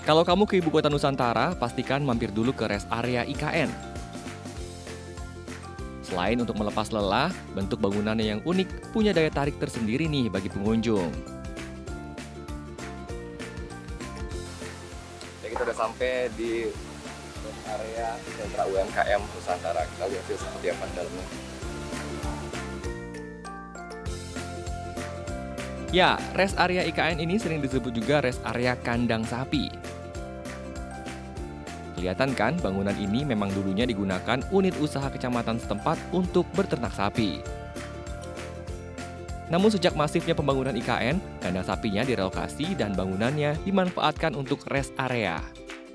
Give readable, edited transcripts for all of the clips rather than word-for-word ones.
Kalau kamu ke Ibu Kota Nusantara, pastikan mampir dulu ke rest area IKN. Selain untuk melepas lelah, bentuk bangunannya yang unik punya daya tarik tersendiri nih bagi pengunjung. Ya, kita udah sampai di rest area sentra UMKM Nusantara. Kita lihat seperti apa di dalamnya. Ya, rest area IKN ini sering disebut juga rest area kandang sapi. Kelihatan kan, bangunan ini memang dulunya digunakan unit usaha kecamatan setempat untuk berternak sapi. Namun sejak masifnya pembangunan IKN, kandang sapinya direlokasi dan bangunannya dimanfaatkan untuk rest area.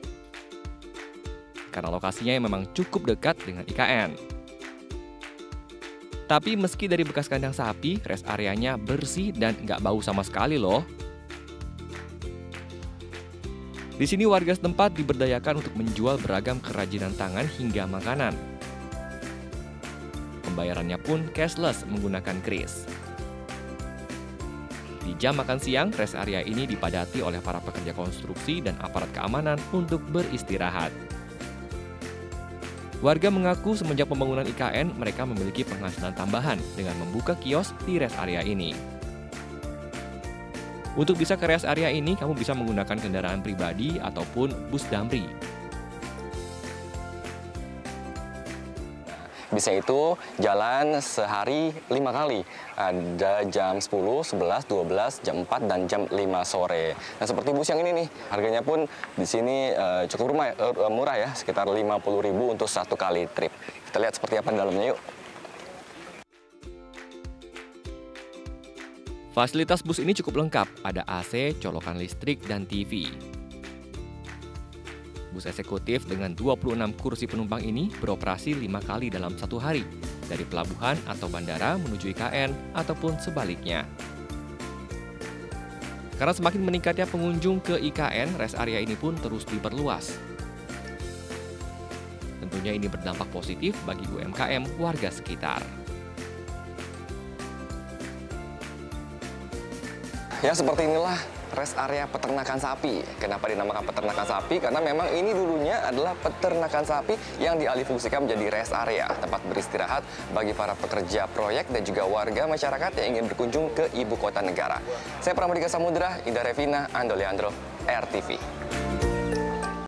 Karena lokasinya yang memang cukup dekat dengan IKN. Tapi meski dari bekas kandang sapi, rest areanya bersih dan nggak bau sama sekali loh. Di sini warga setempat diberdayakan untuk menjual beragam kerajinan tangan hingga makanan. Pembayarannya pun cashless menggunakan kris. Di jam makan siang, rest area ini dipadati oleh para pekerja konstruksi dan aparat keamanan untuk beristirahat. Warga mengaku semenjak pembangunan IKN, mereka memiliki penghasilan tambahan dengan membuka kios di rest area ini. Untuk bisa ke rest area ini, kamu bisa menggunakan kendaraan pribadi ataupun bus damri. Bisa itu jalan sehari 5 kali. Ada jam 10, 11, 12, jam 4, dan jam 5 sore. Nah, seperti bus yang ini nih, harganya pun di sini cukup murah ya, sekitar 50.000 untuk satu kali trip. Kita lihat seperti apa di dalamnya yuk. Fasilitas bus ini cukup lengkap, ada AC, colokan listrik, dan TV. Bus eksekutif dengan 26 kursi penumpang ini beroperasi 5 kali dalam satu hari, dari pelabuhan atau bandara menuju IKN ataupun sebaliknya. Karena semakin meningkatnya pengunjung ke IKN, rest area ini pun terus diperluas. Tentunya ini berdampak positif bagi UMKM warga sekitar. Ya, seperti inilah rest area peternakan sapi. Kenapa dinamakan peternakan sapi? Karena memang ini dulunya adalah peternakan sapi yang dialihfungsikan menjadi rest area, tempat beristirahat bagi para pekerja proyek dan juga warga masyarakat yang ingin berkunjung ke ibu kota negara. Saya Pramodika Samudra, Indah Revina, Ando Leandro, RTV.